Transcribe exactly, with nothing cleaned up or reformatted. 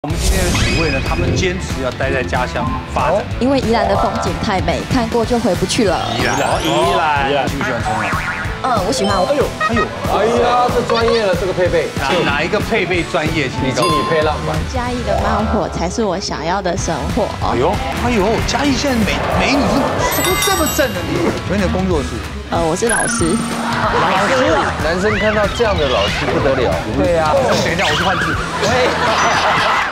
我们今天的几位呢，他们坚持要待在家乡发展， 因为宜兰的风景太美，看过就回不去了。 宜兰，宜兰，宜兰，喜不喜欢冲浪？ 嗯，我喜欢。哎呦， 哎呦， 哎呀，这专业了，这个配备， 哪哪一个配备专业？ 比基尼配浪板。 嘉义的慢活才是我想要的生活。 哎呦，哎呦，嘉义现在美美女是都这么正的你。请问你的工作是？ 呃，我是老师。 老师，男生看到这样的老师不得了。 对呀。等一下，我去换字。喂。